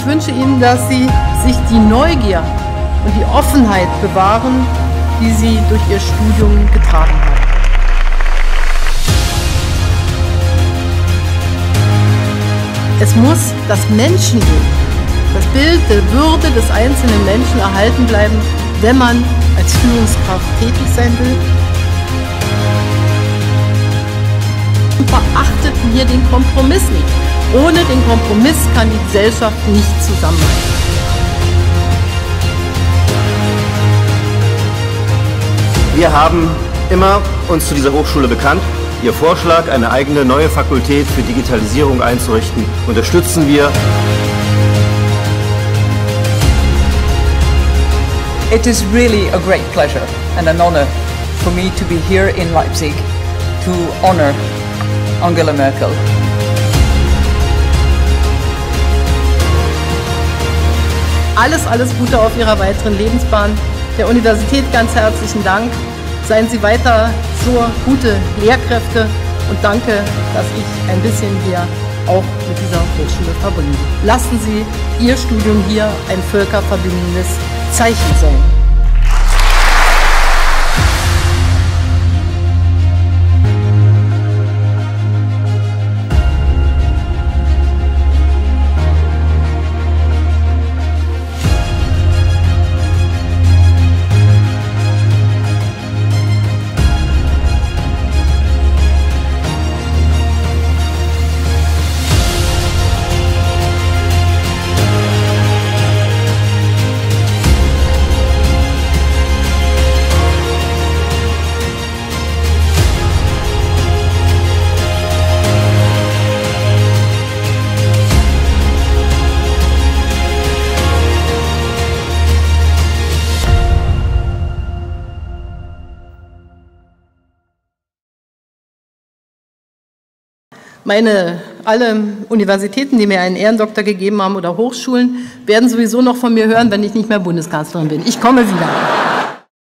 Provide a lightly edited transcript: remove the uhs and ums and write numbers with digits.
ich wünsche Ihnen, dass Sie sich die Neugier und die Offenheit bewahren, die Sie durch Ihr Studium getragen haben. Es muss das Menschenbild, das Bild der Würde des einzelnen Menschen erhalten bleiben, wenn man als Führungskraft tätig sein will. Und verachtet hier den Kompromiss nicht. Ohne den Kompromiss kann die Gesellschaft nicht zusammenhalten. Wir haben immer uns zu dieser Hochschule bekannt. Ihr Vorschlag, eine eigene neue Fakultät für Digitalisierung einzurichten, unterstützen wir. It is really a great pleasure and an honor for me to be here in Leipzig to honor Angela Merkel. Alles Gute auf Ihrer weiteren Lebensbahn. Der Universität ganz herzlichen Dank. Seien Sie weiter so gute Lehrkräfte und danke, dass ich ein bisschen hier auch mit dieser Hochschule verbunden bin. Lassen Sie Ihr Studium hier ein völkerverbindendes Zeichen sein. Alle Universitäten, die mir einen Ehrendoktor gegeben haben oder Hochschulen, werden sowieso noch von mir hören, wenn ich nicht mehr Bundeskanzlerin bin. Ich komme wieder.